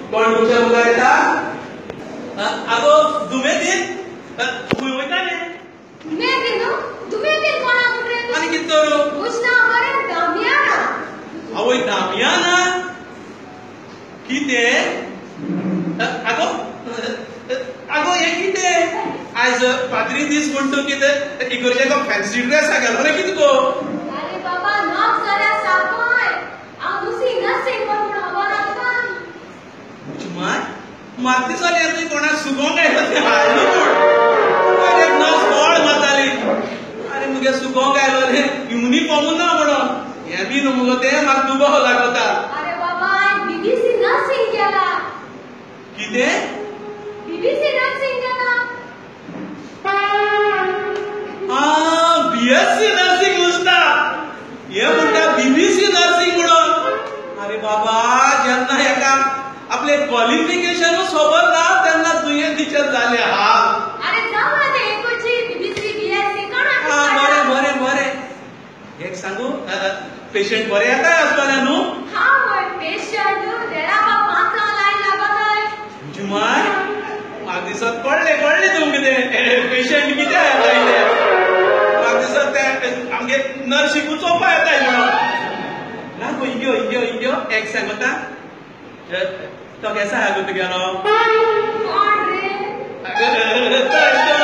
कोण तुमच्या मुला येता आगो दुमेदीन खूय वयता ने दुमेदीन दुमेदीन कोणा म्हणरे आणि कित करू उष्णा बरे दामियाना आवय दामियाना किते आगो आगो हे किते आज पाद्री दीस म्हणतो किते इगर्जेक फॅन्सी ड्रेस घालो रे कित गो अरे बाबा नॉट जाल्या सारकोय आ दुसरी नर्सिंग म्हणून हवा लागता माय माती साली येतोय कोणा सुगोंग आयलो ते हाडलो कोण अरे नस गोड माताली अरे मुगे सुगोंग आयलो रे युनिफॉर्म ना म्हणून हे बी न्हू मुगो ते म्हाका दुबो लागता अरे बाबा बीबीसी नर्सिंग केला किते बीबीसी नर्सिंग केला बीएससी नर्सिंग नुसता हे म्हणटा बीबीसी नर्सिंग म्हणून अरे बाबा जेन्ना एका आपले क्वालिफिकेशन खबर ना तेन्ना दुयेंत टिचर जाले हा अरे जावा ते एकोची बीबीसी बीएससी कोणा बरे बरे बरे एक सांगू पेशंट बरे येता हॉस्पिटलान न्हू हा होय पेशंट देडा पांचा लाइन लागताय जुमाय म्हाका दिसत कळले तुमकां ते पेशंट कितें येता इले म्हाका दिसत ते आमगे नर्सिंग चोपा येताय म्हणून ना गो इग्यो एक सांगता तो केसा हागो तुगेलो कोण रे